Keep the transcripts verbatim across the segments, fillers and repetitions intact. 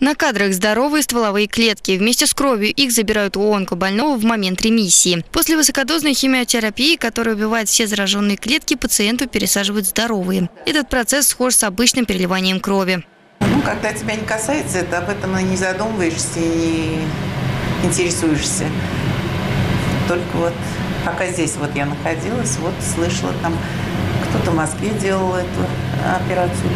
На кадрах здоровые стволовые клетки. Вместе с кровью их забирают у онкобольного в момент ремиссии. После высокодозной химиотерапии, которая убивает все зараженные клетки, пациенту пересаживают здоровые. Этот процесс схож с обычным переливанием крови. Ну, когда тебя не касается, это об этом и не задумываешься, и не интересуешься. Только вот пока здесь вот я находилась, вот слышала там, кто-то в Москве делал эту операцию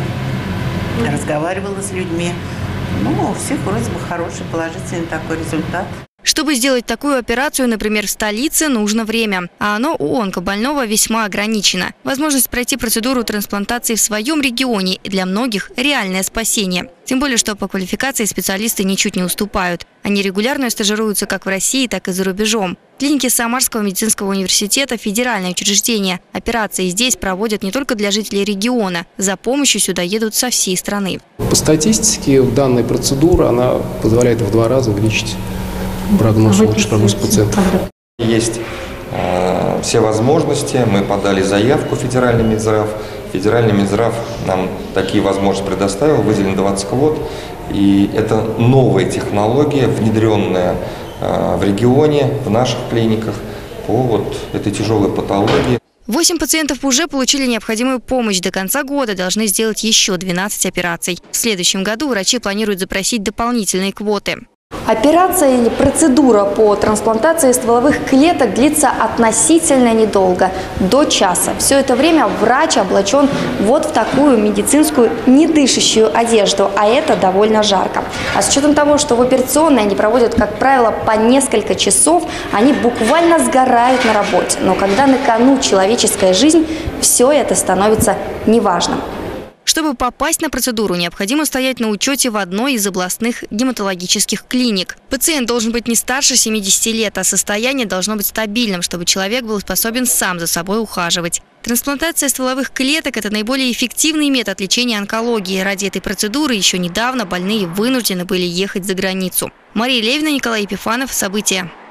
такую, разговаривала с людьми. Ну, у всех вроде бы хороший, положительный такой результат. Чтобы сделать такую операцию, например, в столице, нужно время. А оно у онкобольного весьма ограничено. Возможность пройти процедуру трансплантации в своем регионе для многих – реальное спасение. Тем более, что по квалификации специалисты ничуть не уступают. Они регулярно стажируются как в России, так и за рубежом. Клиники Самарского медицинского университета – федеральное учреждение. Операции здесь проводят не только для жителей региона. За помощью сюда едут со всей страны. По статистике данная процедура она позволяет в два раза увеличить прогноз, лучший прогноз пациентов. Есть э, все возможности. Мы подали заявку в федеральный Минздрав. Федеральный Минздрав нам такие возможности предоставил, выделен двадцать квот. И это новая технология, внедренная э, в регионе, в наших клиниках по вот этой тяжелой патологии. Восемь пациентов уже получили необходимую помощь. До конца года должны сделать еще двенадцать операций. В следующем году врачи планируют запросить дополнительные квоты. Операция или процедура по трансплантации стволовых клеток длится относительно недолго, до часа. Все это время врач облачен вот в такую медицинскую недышащую одежду, а это довольно жарко. А с учетом того, что в операционной они проводят, как правило, по несколько часов, они буквально сгорают на работе. Но когда на кону человеческая жизнь, все это становится неважным. Чтобы попасть на процедуру, необходимо стоять на учете в одной из областных гематологических клиник. Пациент должен быть не старше семидесяти лет, а состояние должно быть стабильным, чтобы человек был способен сам за собой ухаживать. Трансплантация стволовых клеток – это наиболее эффективный метод лечения онкологии. Ради этой процедуры еще недавно больные вынуждены были ехать за границу. Мария Левина, Николай Епифанов. События.